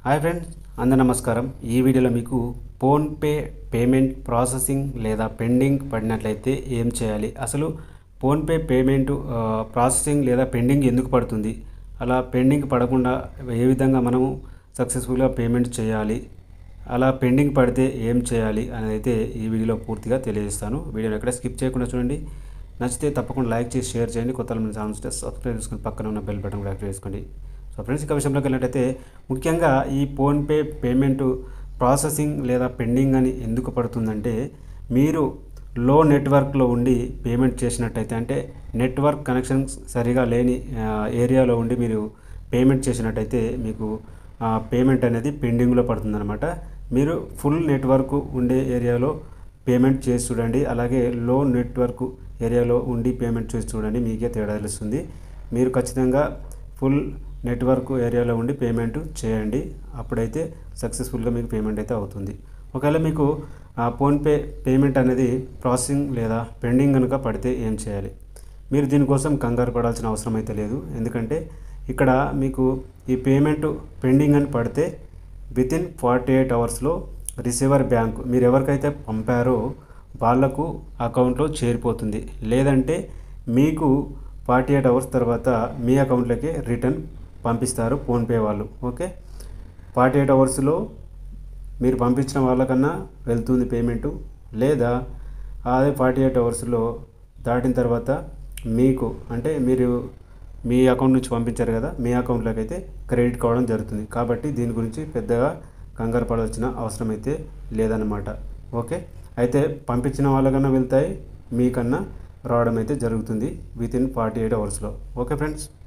Hi friends, అందరూ నమస్కారం. ఈ వీడియోలో మీకు ఫోన్పే పేమెంట్ ప్రాసెసింగ్ లేదా పెండింగ్ పడినట్లయితే ఏం చేయాలి, అసలు ఫోన్పే పేమెంట్ ప్రాసెసింగ్ లేదా పెండింగ్ ఎందుకు పడుతుంది, అలా పెండింగ్ పడకుండా ఏ విధంగా మనము సక్సెస్ఫుల్గా పేమెంట్ చేయాలి, అలా పెండింగ్ పడితే ఏం చేయాలి అనేది అయితే ఈ వీడియోలో పూర్తిగా తెలియజేస్తాను. వీడియోని ఎక్కడ స్కిప్ చేయకుండా చూడండి. నచ్చితే తప్పకుండా లైక్ చేసి షేర్ చేయండి. కొత్త మన ఛానల్ సబ్స్క్రైబ్ చేసుకుని పక్కన ఉన్న బెల్ బటన్ కూడా యాక్టివేట్ చేసుకోండి. సో ఫ్రెండ్స్, ఇక విషయంలోకి వెళ్ళినట్టయితే ముఖ్యంగా ఈ ఫోన్పే పేమెంట్ ప్రాసెసింగ్ లేదా పెండింగ్ అని ఎందుకు పడుతుందంటే, మీరు లో నెట్వర్క్లో ఉండి పేమెంట్ చేసినట్టయితే, అంటే నెట్వర్క్ కనెక్షన్ సరిగా లేని ఏరియాలో ఉండి మీరు పేమెంట్ చేసినట్టయితే మీకు పేమెంట్ అనేది పెండింగ్లో పడుతుందన్నమాట. మీరు ఫుల్ నెట్వర్క్ ఉండే ఏరియాలో పేమెంట్ చేసి చూడండి, అలాగే లో నెట్వర్క్ ఏరియాలో ఉండి పేమెంట్ చేసి చూడండి, మీకే తేడా తెలుస్తుంది. మీరు ఖచ్చితంగా ఫుల్ నెట్వర్క్ ఏరియాలో ఉండి పేమెంట్ చేయండి, అప్పుడైతే సక్సెస్ఫుల్గా మీకు పేమెంట్ అయితే అవుతుంది. ఒకవేళ మీకు ఫోన్పే పేమెంట్ అనేది ప్రాసెసింగ్ లేదా పెండింగ్ కనుక పడితే ఏం చేయాలి, మీరు దీనికోసం కంగారు పడాల్సిన అవసరం అయితే లేదు. ఎందుకంటే ఇక్కడ మీకు ఈ పేమెంట్ పెండింగ్ అని పడితే వితిన్ 48 అవర్స్లో రిసీవర్ బ్యాంక్ మీరు ఎవరికైతే పంపారో వాళ్లకు అకౌంట్లో చేరిపోతుంది. లేదంటే మీకు 48 అవర్స్ తర్వాత మీ అకౌంట్లోకి రిటర్న్ పంపిస్తారు ఫోన్పే వాళ్ళు. ఓకే, 48 అవర్స్లో మీరు పంపించిన వాళ్ళకన్నా వెళ్తుంది పేమెంటు, లేదా అదే 48 అవర్స్లో దాటిన తర్వాత మీకు, అంటే మీరు మీ అకౌంట్ నుంచి పంపించారు కదా, మీ అకౌంట్లోకి అయితే క్రెడిట్ కావడం జరుగుతుంది. కాబట్టి దీని గురించి పెద్దగా కంగారు పడాల్సిన అవసరం అయితే లేదన్నమాట. ఓకే, అయితే పంపించిన వాళ్ళకన్నా వెళ్తాయి, మీకన్నా రావడం అయితే జరుగుతుంది వితిన్ 48 అవర్స్లో. Okay friends.